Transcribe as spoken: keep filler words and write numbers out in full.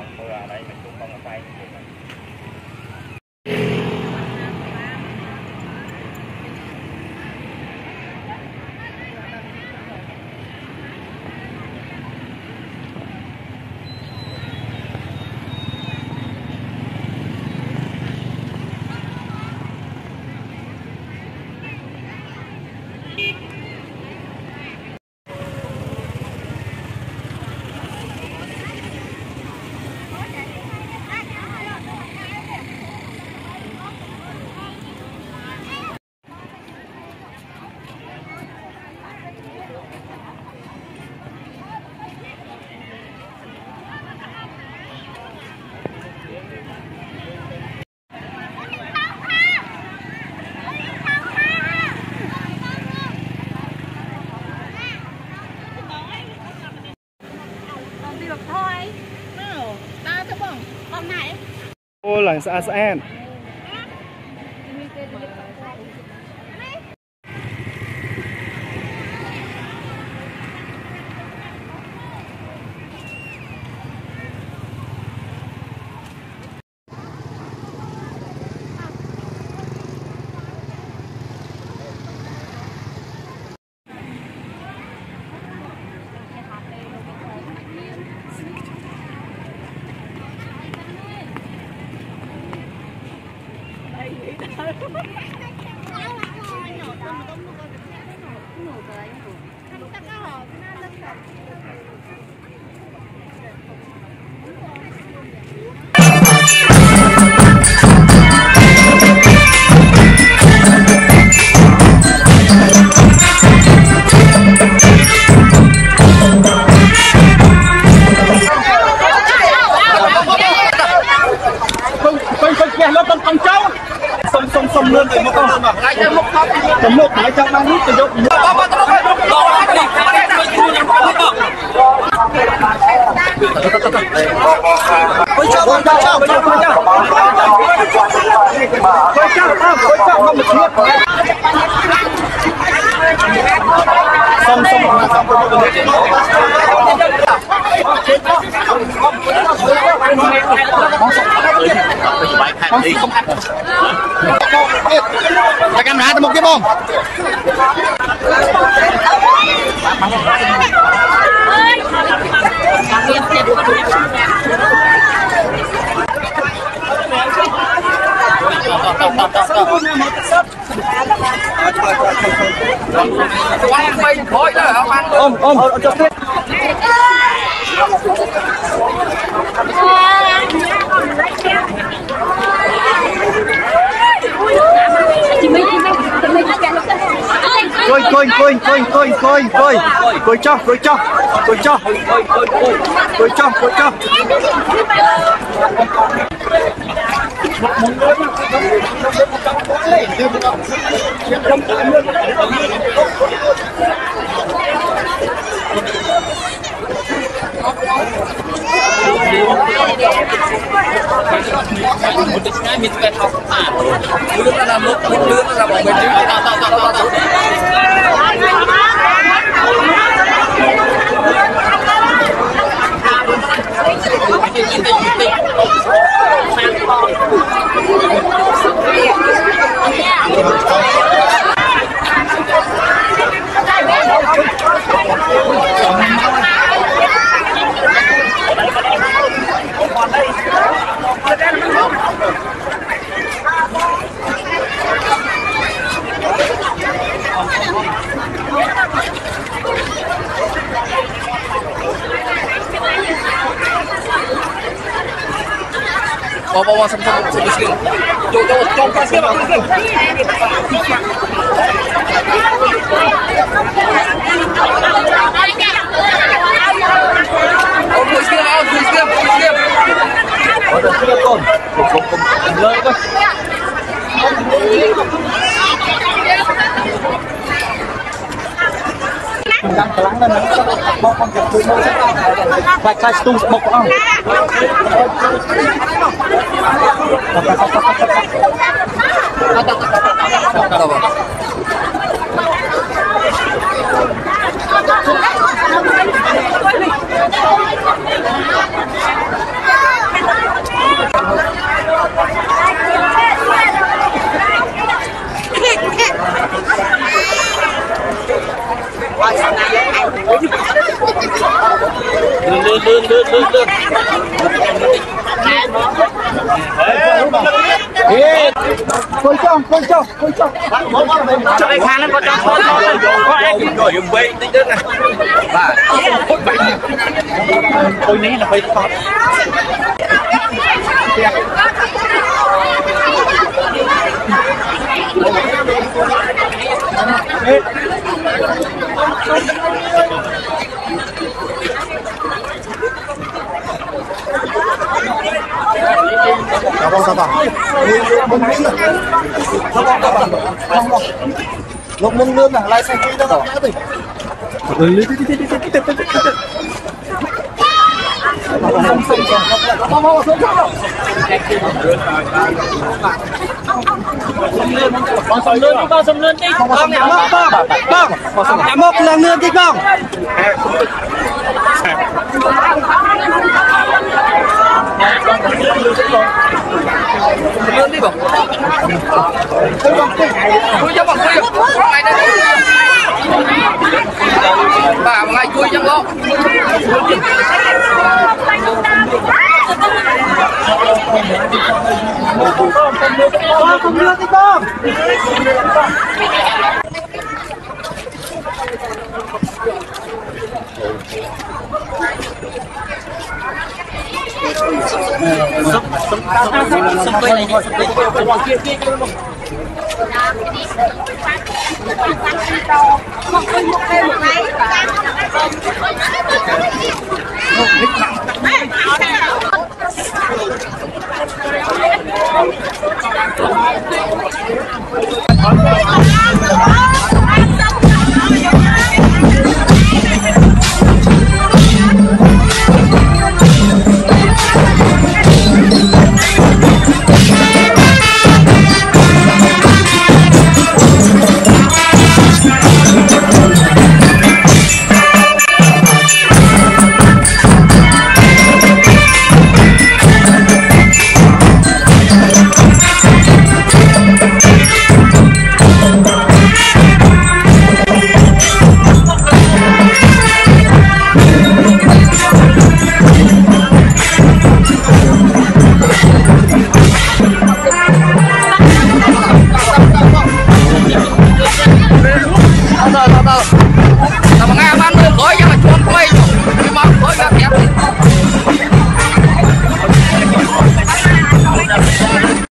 mưa ở đây mình cũng không có tay. Ô lần xa xa. Lên từ một con mà lại cho một con tầm một lại cho ba nút từ dục quay cho quay cho quay cho quay cho quay cho quay cho không được nước xong xong xong xong cái camera một cái bom ôm ôm cho tiếp coi coi coi coi coi coi coi coi cho coi cho coi cho coi cho coi cho mình phải học à lướt ra làm lúc lướt ra bọn mình tạo tạo tạo tạo tạo bawa bawa sama-sama sedikit. Jom jom jom kasih apa kasih. Oh, push dia, oh, push dia, push dia. Oh, dah siap kon. Kau kau kau lari kan? Đang lắng lên nó bóc con chụp túi nó phải khai tung bóc không ลื่นลื่นลื่นลื่นลื่น coi trong coi trong coi trong cho cái khăn nó có cho con có em rồi dùng quay tí nữa này và tôi nghĩ là phải khó Sabang sabang. Sabang sabang. Lúc mông lươn à, lại sang kia đó nhá thì. Ừ, đi đi đi đi đi đi đi. con sầm lươn đi con sầm lươn đi Con nhắm mốc con. Con nhắm mốc lần lươn đi con. lươn đi bổng chui cho bổng chui bà ngày chui cho lo Con không lươn đi con. sông quay này đi sông quay kia kia kia Con